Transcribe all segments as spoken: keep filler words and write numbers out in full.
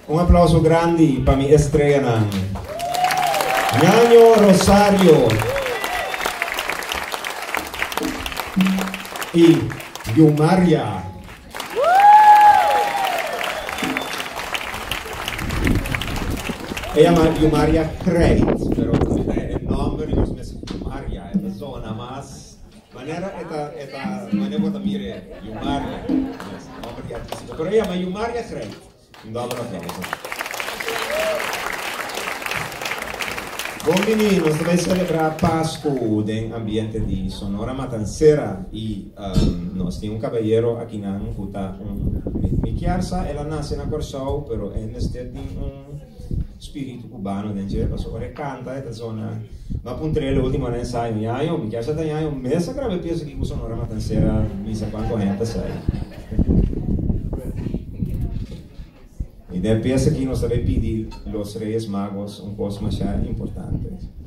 Un aplauso grande para mi estrella nan. Ñaño Rosario y Yumaria. Ella llama Yumaria Creit, pero el nombre no es Yumaria, es la zona más. Manera, esta, esta, manera que mire, Yumaria, nombre artístico, pero ella llama Yumaria Creit. Un doble aplauso. Bom menino, nós vamos celebrar Páscoa em ambiente de Sonora Matancera e um, nós temos um caballero aqui na Ancuta, um Miquiarsa, ela nasce na Corsol, pero ele tem um espírito cubano dentro, porque ele canta esta zona. Ma puntrele último ano ensaio, Yayo, Miquiarsa tem Yayo, mesa grave peso aqui com Sonora Matancera, misa quanto gente sai. Y de pieza aquí nos debe pedir los Reyes Magos un cosa más importante.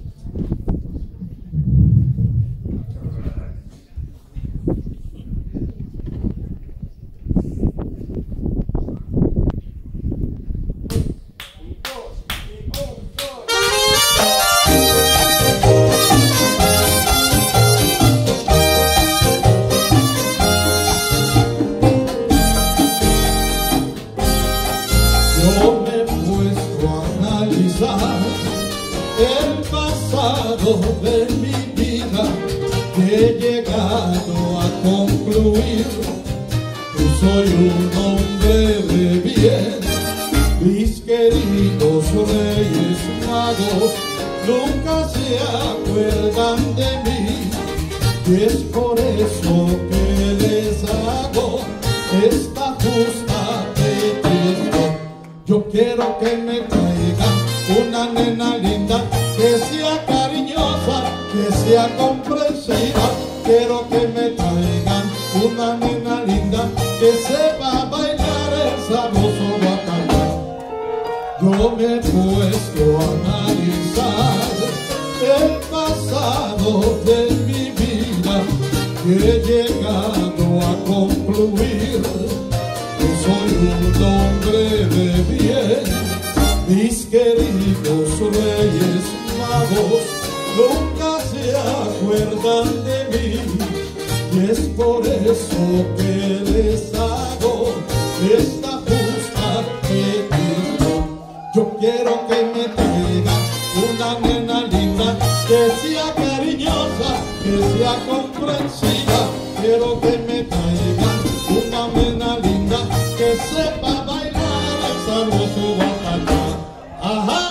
El pasado de mi vida que he llegado a concluir. Yo soy un hombre de bien, mis queridos Reyes Magos nunca se acuerdan de mí, y es por eso que les hago esta justa petición. Yo quiero que me traigan una nena linda, que sea cariñosa, que sea comprensiva. Quiero que me traigan una nena linda, que sepa bailar el sabroso guacamole. Yo me he puesto a analizar el pasado de mi vida, que he llegado a concluir. Yo soy un hombre de bien, mis queridos Reyes Magos nunca se acuerdan de mí, y es por eso que les hago esta justa petición. Yo quiero que me traigan una nena linda, que sea cariñosa, que sea comprensiva. Quiero que me traigan una nena linda, que sepa bailar el sabroso guacamole. Ajá.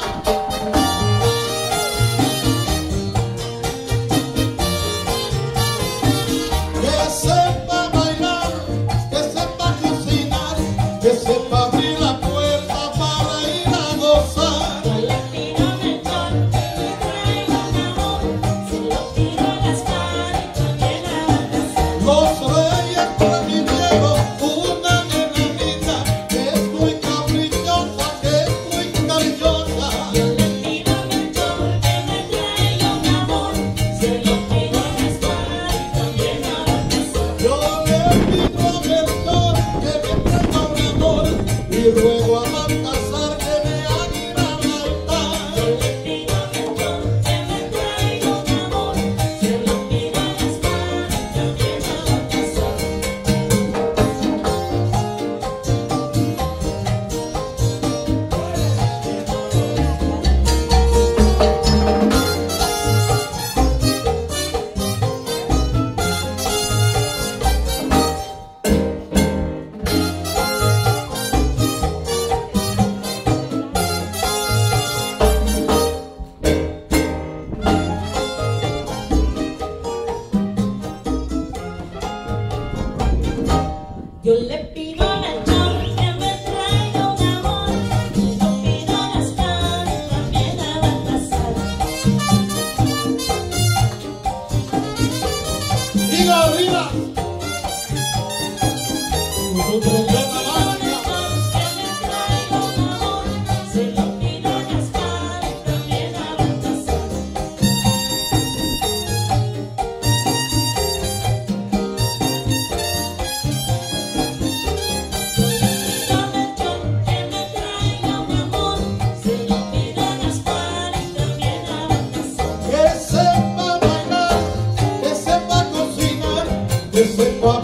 Que sepa bailar, que sepa cocinar, que sepa abrir la puerta para ir a gozar. Yo le pido mejor que me traiga un amor, se lo tiro a las caras y también a la casa. Los reyes prefirieron una nena linda, que es muy caprichosa, que es muy cariñosa. Yo le pido mejor que me traiga un amor, se lo tiro a las caras y también a la casa. Yo le pido a Melchor que me traiga un amor, y ruego a Baltasar que me haga ir al altar. Yo le pido mejor que me traiga un amor, se lo tiro a las caras y también a la casa. sepa